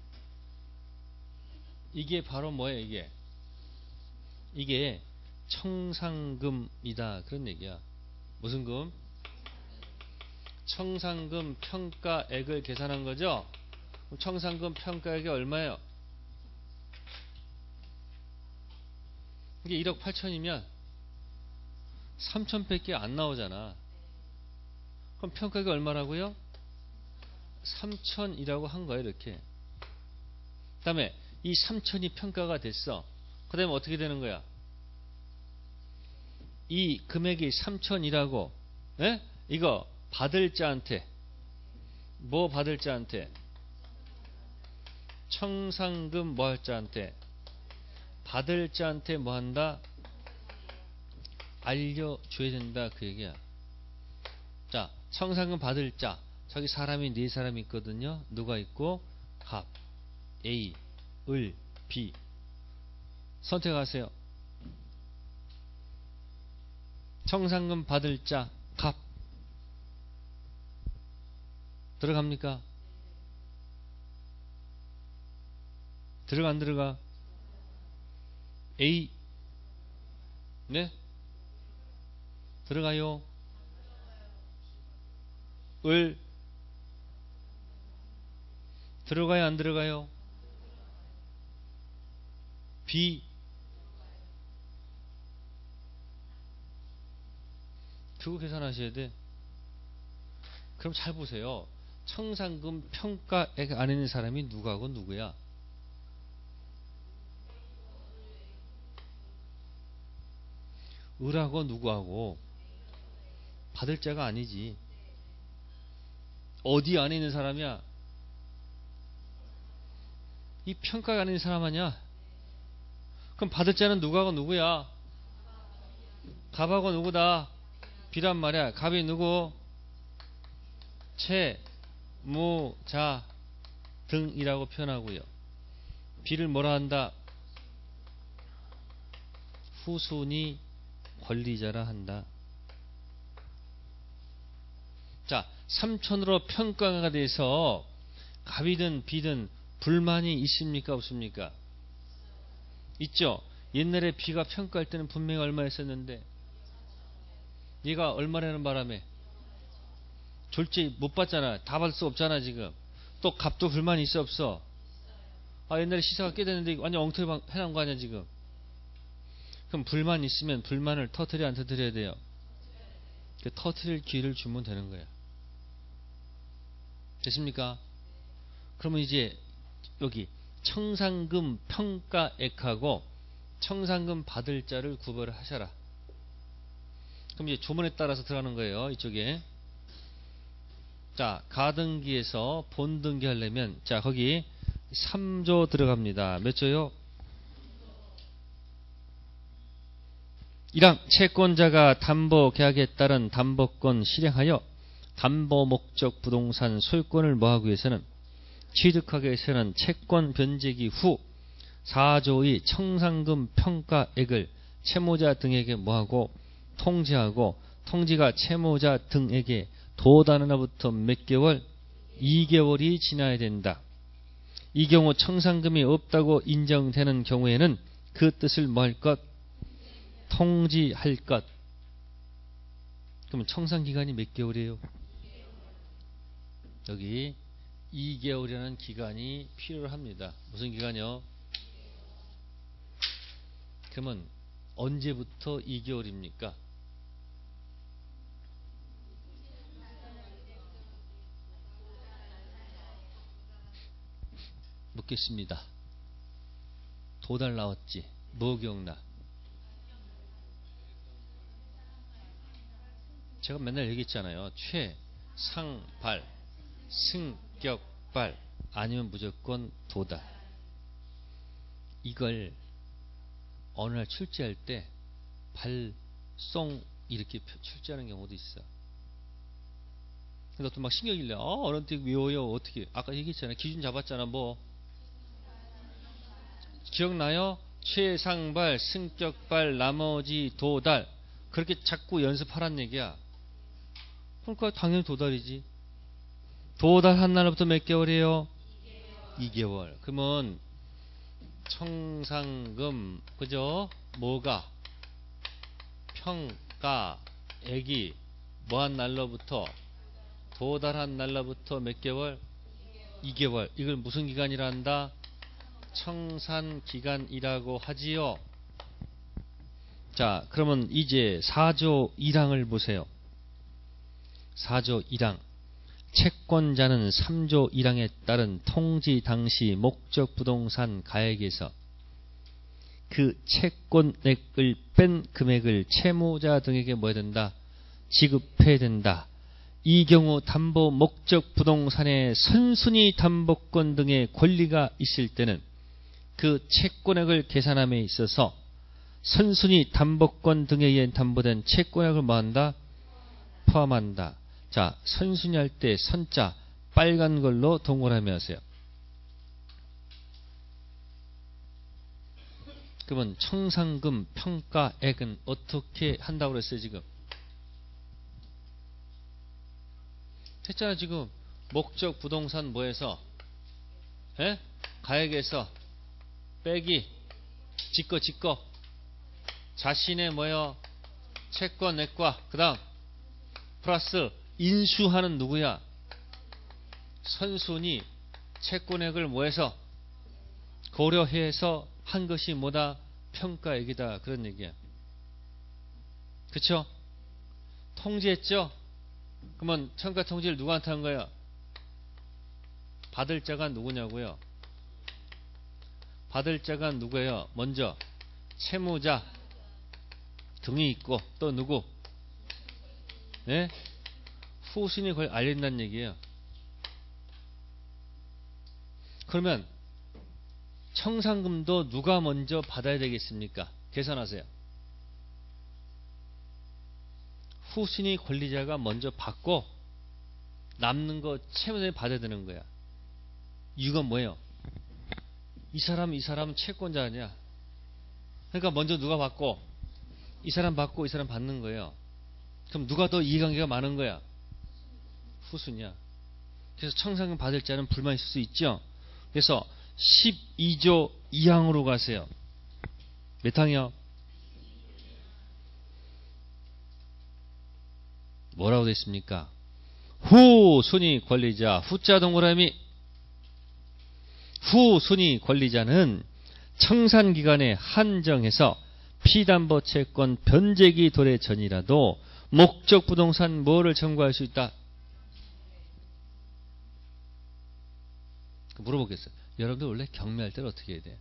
이게 바로 뭐예요? 이게 청산금이다 그런 얘기야. 무슨 금? 청산금 평가액을 계산한 거죠. 그럼 청산금 평가액이 얼마예요? 이게 1억 8천이면 3천밖에 안 나오잖아. 그럼 평가액이 얼마라고요? 3천이라고 한 거예요. 이렇게. 그 다음에 이 3천이 평가가 됐어. 그 다음에 어떻게 되는 거야? 이 금액이 3천이라고 이거 받을 자한테 뭐 받을 자한테? 청산금 뭐 할 자한테? 받을 자한테 뭐 한다? 알려줘야 된다. 그 얘기야. 자, 청산금 받을 자. 저기 사람이 네 사람이 있거든요. 누가 있고? 갑, A, 을, B. 선택하세요. 청산금 받을 자, 갑. 들어갑니까? 들어가 안 들어가? A. 네? 들어가요. 을. 들어가요 안 들어가요? B. 그거 계산하셔야 돼. 그럼 잘 보세요. 청산금 평가액 안에 있는 사람이 누구하고 누구야? 을하고 누구하고? 받을 자가 아니지. 어디 안에 있는 사람이야? 이 평가가 안에 있는 사람 아니야? 그럼 받을 자는 누구하고 누구야? 갑하고 누구다? B란 말이야. 갑이 누구? 채, 무, 자 등이라고 표현하고요. B를 뭐라 한다? 후순위 권리자라 한다. 자, 3천으로 평가가 돼서 갑이든 B든 불만이 있습니까? 없습니까? 있죠. 옛날에 B가 평가할 때는 분명히 얼마였었는데 얘가 얼마라는 바람에 졸지 못 받잖아. 다 받을 수 없잖아 지금. 또 갑도 불만이 있어 없어? 아, 옛날에 시세가 꽤 됐는데 완전 엉터리 해놓은 거 아니야 지금. 그럼 불만 있으면 불만을 터뜨려 안 터뜨려야 돼요? 그 터뜨릴 기회를 주면 되는 거야. 됐습니까? 그러면 이제 여기 청산금 평가액하고 청산금 받을 자를 구별을 하셔라. 그럼 이제 조문에 따라서 들어가는 거예요. 이쪽에. 자, 가등기에서 본등기 하려면 자, 거기 3조 들어갑니다. 몇 조요? 1항 채권자가 담보 계약에 따른 담보권 실행하여 담보 목적 부동산 소유권을 뭐하기 위해서는 취득하기 위해서는 채권 변제기 후 4조의 청산금 평가액을 채무자 등에게 뭐하고 통지하고 통지가 채무자 등에게 도달하는 날부터 몇 개월? 2개월이 지나야 된다. 이 경우 청산금이 없다고 인정되는 경우에는 그 뜻을 뭐 할 것? 통지할 것. 그러면 청산기간이 몇 개월이에요? 여기 2개월이라는 기간이 필요합니다. 무슨 기간이요? 그러면 언제부터 2개월입니까? 묻겠습니다. 도달 나왔지? 뭐 기억나? 제가 맨날 얘기했잖아요. 최, 상, 발, 승격, 발 아니면 무조건 도달. 이걸 어느 날 출제할 때 발송 이렇게 출제하는 경우도 있어. 근데 또 막 신경질내. 어느 때 외워요. 어떻게? 아까 얘기했잖아요. 기준 잡았잖아. 뭐 기억나요? 최상발, 승격발, 나머지 도달. 그렇게 자꾸 연습하란 얘기야. 그러니까 당연히 도달이지. 도달한 날부터 몇 개월이에요? 2개월. 그러면 청산금 그죠? 뭐가? 평가액이 뭐한 날로부터? 도달한 날로부터 몇 개월? 2개월. 이걸 무슨 기간이라 한다? 청산기간이라고 하지요. 자, 그러면 이제 4조 1항을 보세요. 4조 1항. 채권자는 3조 1항에 따른 통지 당시 목적 부동산 가액에서 그 채권액을 뺀 금액을 채무자 등에게 뭐 해야 된다? 지급해야 된다. 이 경우 담보 목적 부동산의 선순위 담보권 등의 권리가 있을 때는 그 채권액을 계산함에 있어서 선순위 담보권 등에 의해 담보된 채권액을 뭐한다? 포함한다. 자, 선순위 할 때 선자 빨간 걸로 동그라미 하세요. 그러면 청산금 평가액은 어떻게 한다고 그랬어요 지금? 했잖아 지금. 목적 부동산 뭐해서? 에? 가액에서 빼기 지거 자신의 뭐요? 채권액과 그 다음 플러스 인수하는 누구야? 선순위 채권액을 뭐해서? 고려해서 한 것이 뭐다? 평가액이다. 그런 얘기야. 그쵸? 통지했죠? 그러면 평가 통지를 누구한테 한 거야? 받을 자가 누구냐고요? 받을 자가 누구예요? 먼저 채무자 등이 있고 또 누구? 네? 후순위 걸 알린다는 얘기예요. 그러면 청산금도 누가 먼저 받아야 되겠습니까? 계산하세요. 후순위 권리자가 먼저 받고 남는 거 채무자에 받아야 되는 거야. 이유가 뭐예요? 이 사람 채권자 아니야. 그러니까 먼저 누가 받고 이 사람 받고 이 사람 받는 거예요. 그럼 누가 더 이해관계가 많은 거야? 후순위야. 그래서 청산금 받을 자는 불만 있을 수 있죠. 그래서 12조 2항으로 가세요. 몇 항이요? 뭐라고 되어 있습니까? 후순위 권리자 후자 동그라미. 후순위 권리자는 청산기간에 한정해서 피담보 채권 변제기 도래 전이라도 목적 부동산 뭐를 청구할 수 있다? 물어보겠어요. 여러분들 원래 경매할 때는 어떻게 해야 돼?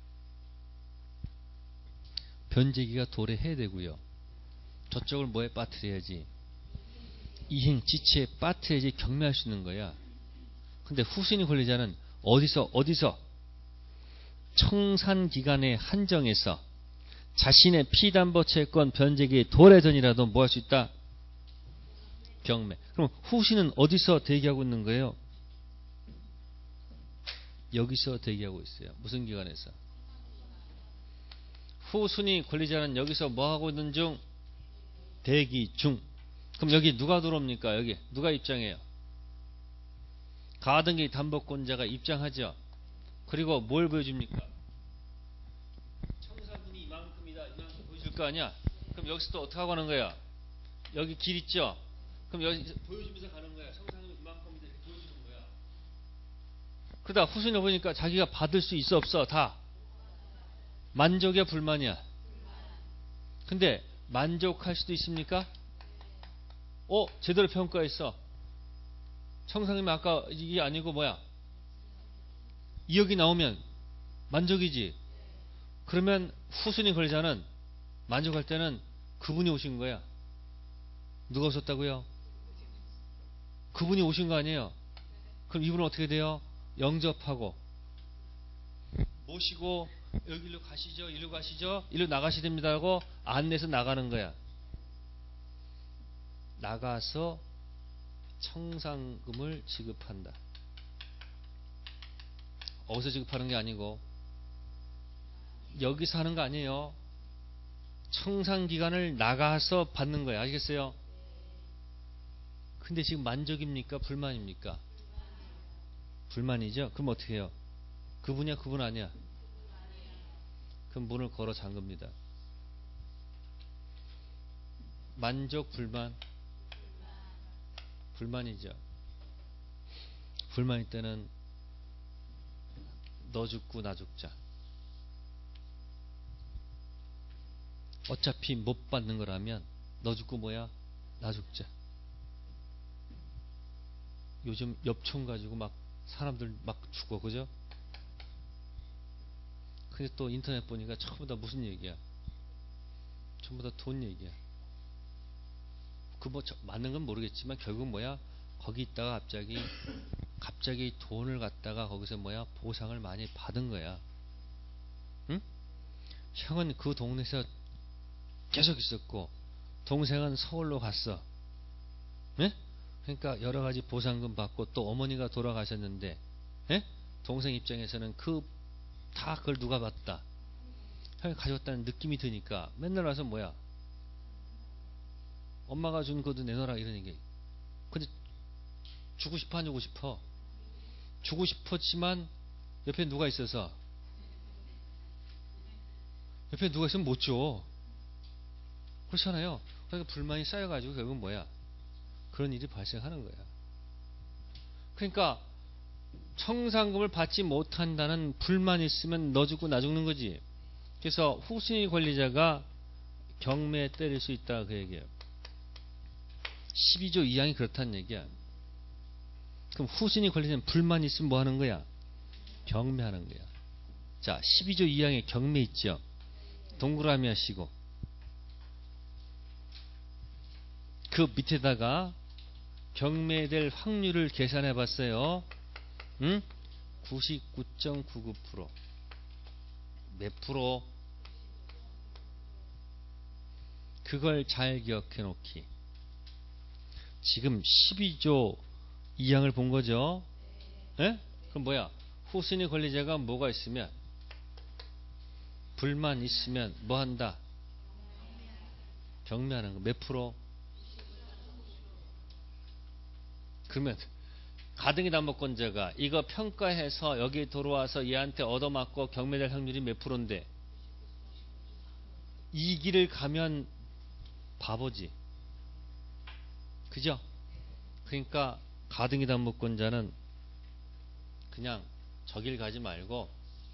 변제기가 도래해야 되고요. 저쪽을 뭐에 빠뜨려야지? 이행 지체에 빠뜨려야지 경매할 수 있는 거야. 근데 후순위 권리자는 어디서 청산기간에 한정해서 자신의 피담보 채권 변제기 도래 전이라도 뭐 할 수 있다? 경매. 그럼 후순위는 어디서 대기하고 있는 거예요? 여기서 대기하고 있어요. 무슨 기관에서? 후순위 권리자는 여기서 뭐 하고 있는 중? 대기 중. 그럼 여기 누가 들어옵니까? 여기 누가 입장해요? 가등기 담보권자가 입장하죠. 그리고 뭘 보여줍니까? 청산금이 이만큼이다. 이만큼 보여줄 거 아니야? 그럼 여기서 또 어떻게 하고 하는 거야? 여기 길 있죠? 그럼 여기 보여주면서 가는 거야. 청산금이 이만큼이다. 이렇게 보여주는 거야. 그러다 후순위 보니까 자기가 받을 수 있어 없어? 다 만족이야 불만이야? 근데 만족할 수도 있습니까? 제대로 평가했어. 청산금이 아까 이게 아니고 뭐야? 2억이 나오면 만족이지. 그러면 후순위 권리자는 만족할 때는 그분이 오신 거야. 누가 오셨다고요? 그분이 오신 거 아니에요? 그럼 이분은 어떻게 돼요? 영접하고 모시고 여기로 가시죠, 일로 가시죠, 일로 나가셔야 됩니다 하고 안내해서 나가는 거야. 나가서 청산금을 지급한다. 어디서 지급하는 게 아니고 여기서 하는 거 아니에요. 청산기간을 나가서 받는 거야. 아시겠어요? 근데 지금 만족입니까? 불만입니까? 불만이죠? 그럼 어떻게 해요? 그분이야? 그분 아니야? 그럼 문을 걸어 잠깁니다. 만족, 불만? 불만이죠. 불만일 때는 너 죽고 나 죽자. 어차피 못 받는 거라면 너 죽고 뭐야? 나 죽자. 요즘 엽총 가지고 막 사람들 막 죽어, 그죠? 근데 또 인터넷 보니까 전부 다 무슨 얘기야? 전부 다 돈 얘기야. 그 뭐 맞는 건 모르겠지만 결국 뭐야 거기 있다가 갑자기 돈을 갖다가 거기서 뭐야 보상을 많이 받은 거야. 응? 형은 그 동네에서 계속 있었고 동생은 서울로 갔어. 예? 그러니까 여러 가지 보상금 받고 또 어머니가 돌아가셨는데, 예? 동생 입장에서는 다 그걸 누가 받다. 형이 가져왔다는 느낌이 드니까 맨날 와서 뭐야 엄마가 준 것도 내놔라 이러는 게. 근데 주고 싶어 안 주고 싶어? 주고 싶었지만 옆에 누가 있어서 옆에 누가 있으면 못 줘. 그렇잖아요. 그러니까 불만이 쌓여가지고 결국은 뭐야 그런 일이 발생하는 거야. 그러니까 청산금을 받지 못한다는 불만이 있으면 너 죽고 나 죽는 거지. 그래서 후순위 권리자가 경매에 때릴 수 있다 그 얘기예요. 12조 2항이 그렇다는 얘기야. 그럼 후순위 권리자는 불만이 있으면 뭐 하는 거야? 경매하는 거야. 자, 12조 2항에 경매 있죠. 동그라미 하시고 그 밑에다가 경매될 확률을 계산해 봤어요. 응? 99.99%. 몇 프로? 그걸 잘 기억해 놓기. 지금 12조 2항을 본 거죠. 예? 그럼 뭐야? 후순위 권리자가 뭐가 있으면 불만 있으면 뭐 한다? 경매하는 거. 몇 프로? 그러면 가등기 담보권자가 이거 평가해서 여기 들어와서 얘한테 얻어맞고 경매될 확률이 몇 프로인데 이 길을 가면 바보지. 그죠? 그러니까 가등기 담보권자는 그냥 저 길 가지 말고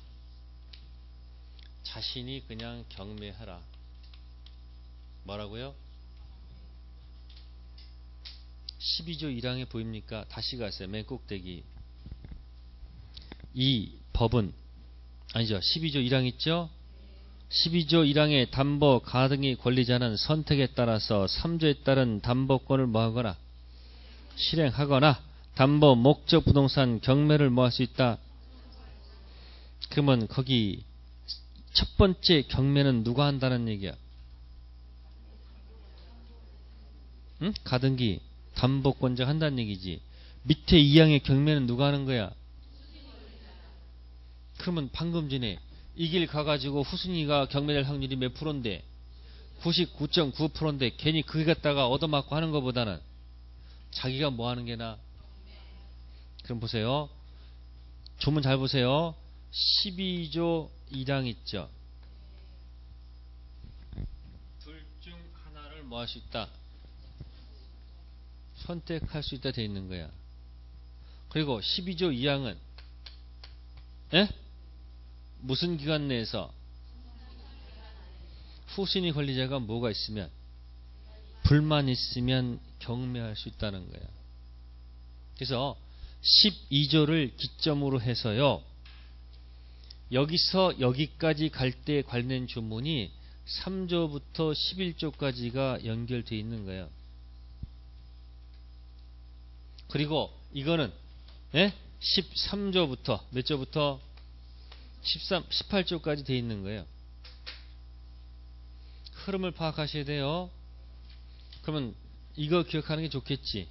자신이 그냥 경매하라. 뭐라고요? 12조 1항에 보입니까? 다시 가세요. 맨 꼭대기. 이 법은 아니죠. 12조 1항 있죠? 12조 1항의 담보 가등기 권리자는 선택에 따라서 3조에 따른 담보권을 뭐하거나 실행하거나 담보 목적 부동산 경매를 뭐 할 수 있다. 그러면 거기 첫 번째 경매는 누가 한다는 얘기야? 응? 가등기 담보권자가 한다는 얘기지. 밑에 2항의 경매는 누가 하는 거야? 그러면 방금 전에 이 길 가가지고 후순위가 경매될 확률이 몇 프로인데 99.9%인데 괜히 그게 갖다가 얻어맞고 하는 것보다는 자기가 뭐 하는 게 나아. 그럼 보세요. 조문 잘 보세요. 12조 1항 있죠. 둘 중 하나를 뭐 할 수 있다. 선택할 수 있다 돼 있는 거야. 그리고 12조 2항은 에? 무슨 기간 내에서 후순위 권리자가 뭐가 있으면 불만 있으면 경매할 수 있다는 거야. 그래서 12조를 기점으로 해서요. 여기서 여기까지 갈 때 관련 조문이 3조부터 11조까지가 연결되어 있는 거예요. 그리고 이거는 13조부터 몇 조부터 18조까지 되어 있는 거예요. 흐름을 파악하셔야 돼요. 그러면 이거 기억하는 게 좋겠지.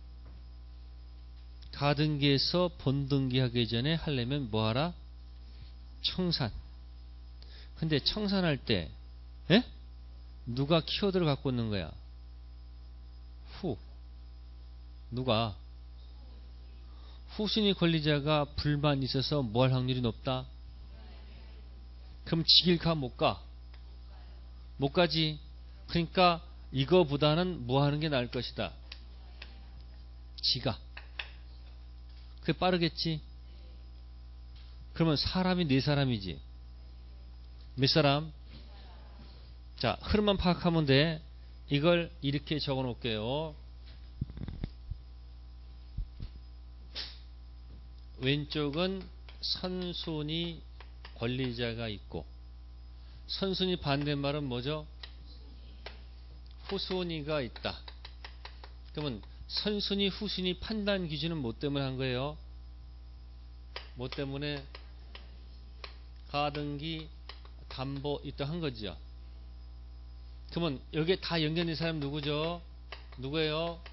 가등기에서 본등기하기 전에 하려면 뭐하라? 청산. 근데 청산할 때 누가 키워드를 갖고 있는 거야? 누가? 후순위 권리자가 불만 있어서 뭐 할 확률이 높다? 그럼 지길 가 못 가? 못 가지. 그러니까 이거보다는 뭐 하는 게 나을 것이다. 지가. 그게 빠르겠지? 그러면 사람이 네 사람이지. 몇 사람? 자, 흐름만 파악하면 돼. 이걸 이렇게 적어 놓을게요. 왼쪽은 선순위 권리자가 있고 선순위 반대말은 뭐죠? 후순위가 있다. 그러면 선순위, 후순위 판단 기준은 뭐 때문에 한 거예요? 뭐 때문에? 가등기, 담보 이때 한 거죠. 그러면 여기에 다 연결된 사람 누구죠? 누구예요?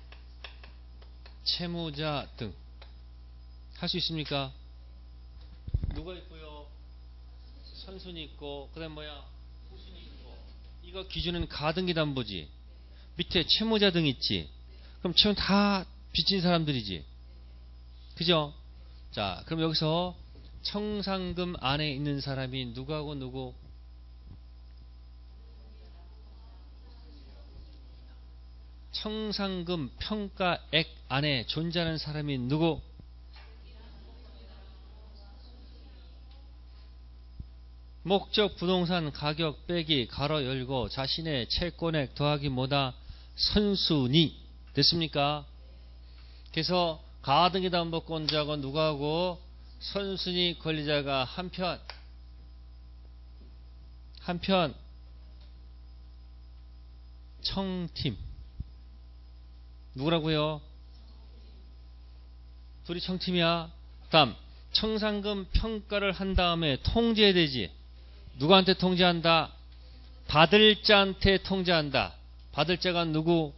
채무자 등. 할 수 있습니까? 누가 있고요? 선순위 있고, 그 다음 뭐야? 후순위 있고. 이거 기준은 가등기 담보지. 밑에 채무자 등 있지. 그럼 채무 다 빚진 사람들이지. 그죠? 자, 그럼 여기서 청산금 안에 있는 사람이 누구하고 누구? 청산금 평가액 안에 존재하는 사람이 누구? 목적 부동산 가격 빼기 가로 열고 자신의 채권액 더하기 뭐다? 선순위. 됐습니까? 그래서 가등기 담보권자하고 누구하고? 선순위 권리자가 한편 청팀. 누구라고요? 둘이 청팀이야. 다음 청산금 평가를 한 다음에 통지해야 되지. 누구한테 통지한다? 받을 자한테 통지한다. 받을 자가 누구?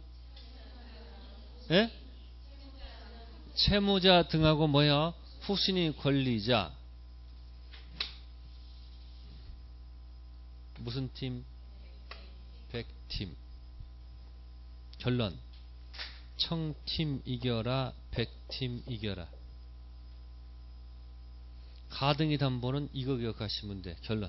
예? 채무자 등하고 뭐야? 후순위 권리자. 무슨 팀? 100팀. 결론. 청팀 이겨라, 100팀 이겨라. 가등기 담보는 이거 기억하시면 돼. 결론.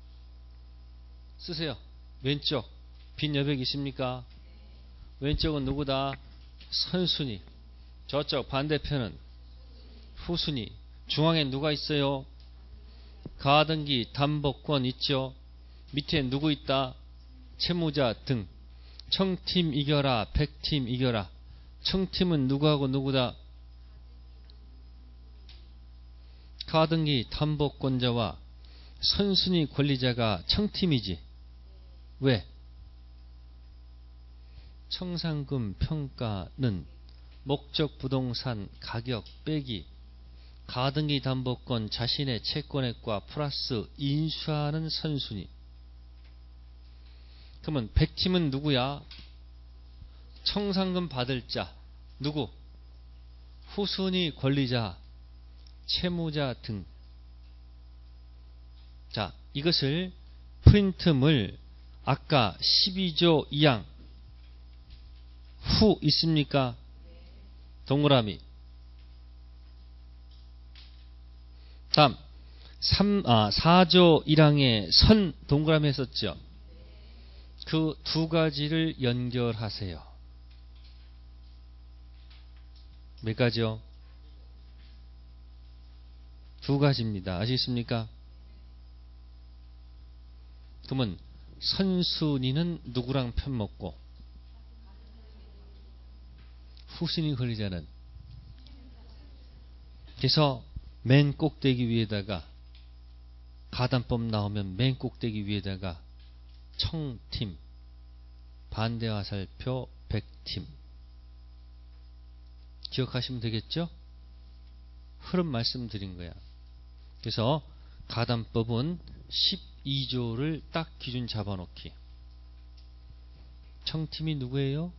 쓰세요. 왼쪽 빈 여백 있습니까? 왼쪽은 누구다? 선순위. 저쪽 반대편은 후순위. 중앙에 누가 있어요? 가등기 담보권 있죠. 밑에 누구 있다? 채무자 등. 청팀 이겨라, 100팀 이겨라. 청팀은 누구하고 누구다? 가등기 담보권자와 선순위 권리자가 청팀이지. 왜? 청산금 평가는 목적 부동산 가격 빼기 가등기 담보권 자신의 채권액과 플러스 인수하는 선순위. 그러면 100팀은 누구야? 청산금 받을 자 누구? 후순위 권리자, 채무자 등. 자, 이것을 프린트물 아까 12조 2항 후 있습니까? 동그라미. 다음 4조 1항에 선 동그라미 했었죠. 그 두 가지를 연결하세요. 몇 가지요? 두 가지입니다. 아시겠습니까? 그러면 선순위는 누구랑 편먹고 후순위 권리자는. 그래서 맨 꼭대기 위에다가 가담법 나오면 맨 꼭대기 위에다가 청팀, 반대화살표 100팀. 기억하시면 되겠죠? 흐름 말씀드린 거야. 그래서 가담법은 12조를 딱 기준 잡아놓기. 청팀이 누구예요?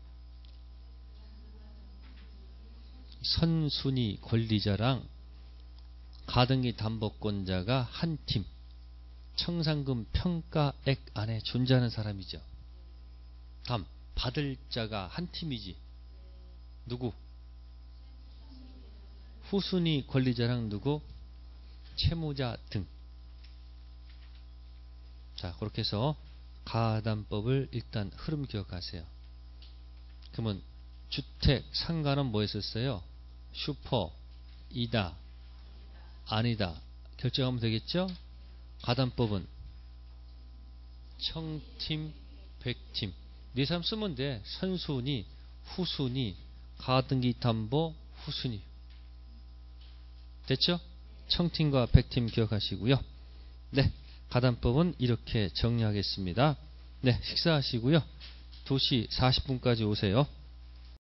선순위 권리자랑 가등기 담보권자가 한 팀. 청산금 평가액 안에 존재하는 사람이죠. 다음 받을 자가 한 팀이지. 누구? 후순위 권리자랑 누구? 채무자 등. 자, 그렇게 해서 가담법을 일단 흐름 기억하세요. 그러면 주택 상가는 뭐 했었어요? 슈퍼, 이다, 아니다 결정하면 되겠죠? 가담법은 청팀, 100팀. 네 사람 쓰면 돼. 선순위, 후순위, 가등기 담보, 후순위. 됐죠? 청팀과 100팀 기억하시고요. 네, 가담법은 이렇게 정리하겠습니다. 네, 식사하시고요. 2시 40분까지 오세요.